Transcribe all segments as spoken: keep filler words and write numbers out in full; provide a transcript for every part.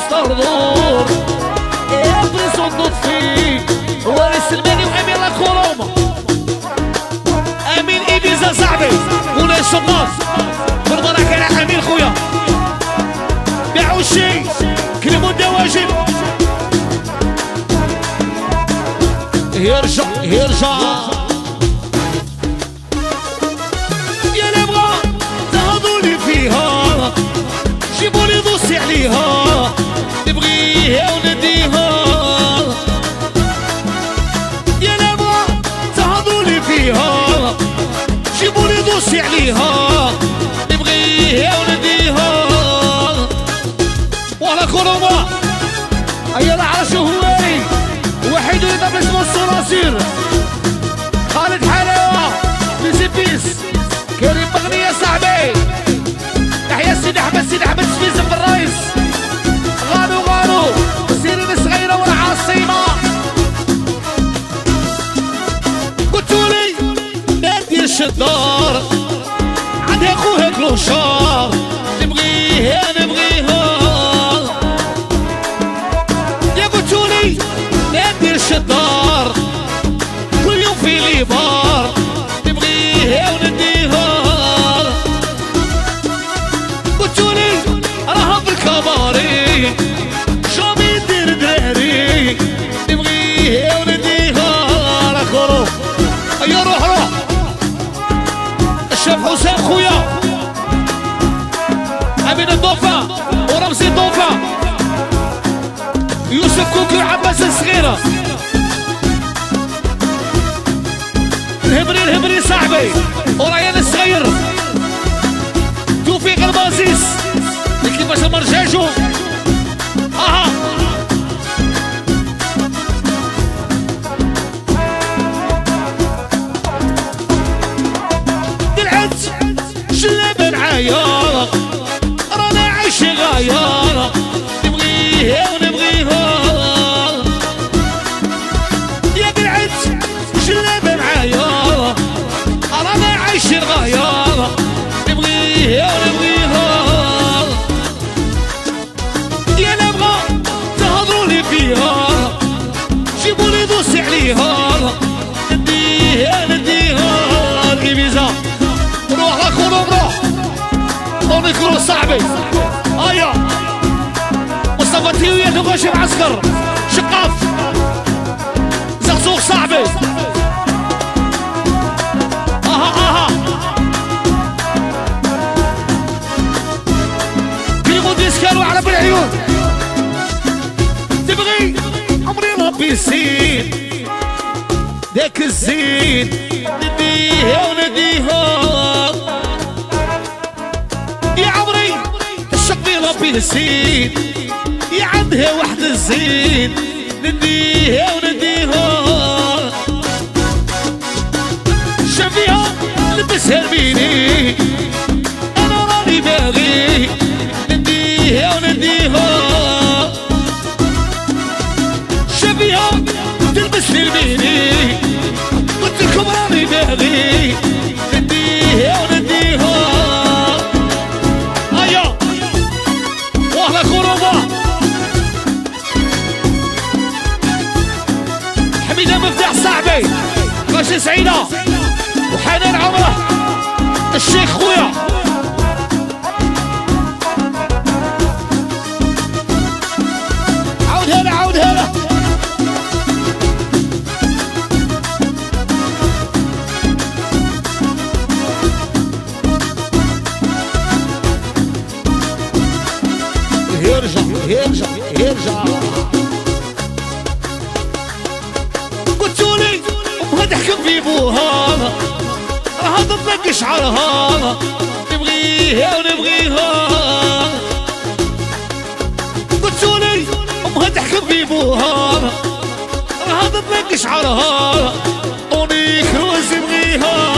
ستاردور يا بريسون لطفي وارث الماني وامين لاكوروما امين ايبيزا صاحبي ولا الشباط بالبركه على امين خويا بيعوا الشي كلموا الدواجن يرجع يرجع يا اللي بغا تهضولي فيها جيبولي دوسي عليها نبغيها ونديها يا اللي بغا تهضولي فيها جيبولي دوسي عليها نبغيها ونديها ولا كروما هيا العرش هواري وحيد يضرب اسمه الصراصير خالد حلاوه بيس كريم مغني يا صاحبي تحيا سيدي احمد سيدي احمد سفيز في الرايس غانو غانو وسيرين صغيره والعاصمه قلتولي ما نديرش الدار عندها خوها كلوشار نبغيها نبغيها يا قلتولي ما نديرش الدار كل يوم في لي بار نبغيها ونديها قلتولي راها بالكباري شامي ندير دراري نبغيها ونديها على خروف هيا روح روح الشيف حسين خويا امين الضوفه ورمزي الضوفه يوسف كوكي وعباس الصغيره الهبري الهبري صاحبي وريان الصغير توفيق البازيس اللي كيفاش المرجاجو اها دلعت جلابه معايا رانا عايشين غايه نبغيها ونبغيها يا دلعت جلابه معايا رانا عايشين غايه نبغيها ونبغيها يا نبغى تهضرولي فيها جيبولي دوسي عليها نديها نديها الإبيزا روح لكولوم روح وميكرو صاحبي هيا مصطفى تيوية نغاشي معسكر شقاف زغزوغ صاحبي اها اها كيغو ديسكالو على بالعيون تبغي عمري ربي الزين داك الزين نديها ونديها يا عمري الشقي ربي الزين يا عندها واحد الزين نديها ونديها شافيها لبسها لميني انا راني باغي نديها ونديها شافيها تلبس لميني قلت لكم راني باغي نديها ونديها هيا واهلا كوروبا حميدة مفتاح صاحبي غاشي سعيدة وحنان عمره الشيخ خويا عود هلا عود هلا يرجع يرجع يرجع قلتولي امها تحكم في بوها راها تطلق شعرها نبغيها ونبغيها قلتولي امها تحكم في بوها راها تطلق شعرها ونيكروز يبغيها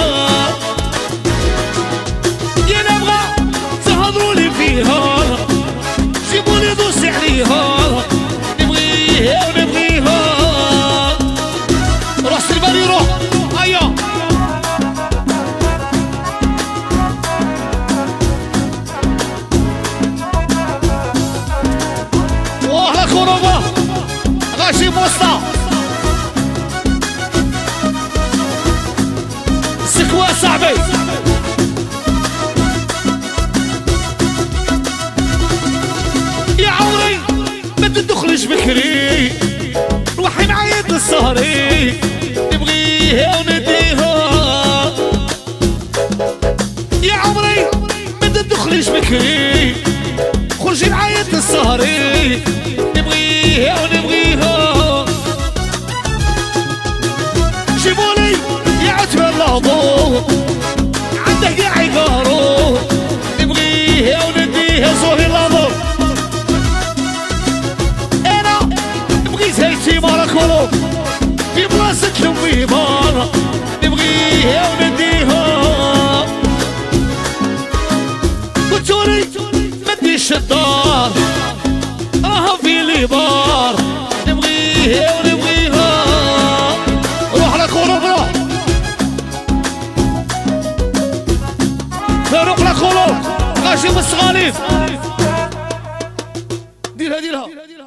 يا نبغى تهضرولي فيها جيبولي دوسي عليها نبغيها ونبغيها روح سلماني روح هيا كريم وسطى سكوى صاحبي يا عمري ما تدخلش بكري روحي معايا للسهري نبغيها ونديها يا عمري ما تدخلش بكري خرجي معايا للسهري نبغيها ونبغيها جيبولي يا عتبة الهضور عنده كاع يقهرو نبغيها ونديها زوهي الهضور انا بغيت هايتي ماراكولو في بلاصة لميبان نبغيها ونديها قلتولي ما تديش الدار راها في ليبار نبغيها ونبغيها روح لك قلوب روح روح لك قلوب غاشي بالصغاليف ديرها ديرها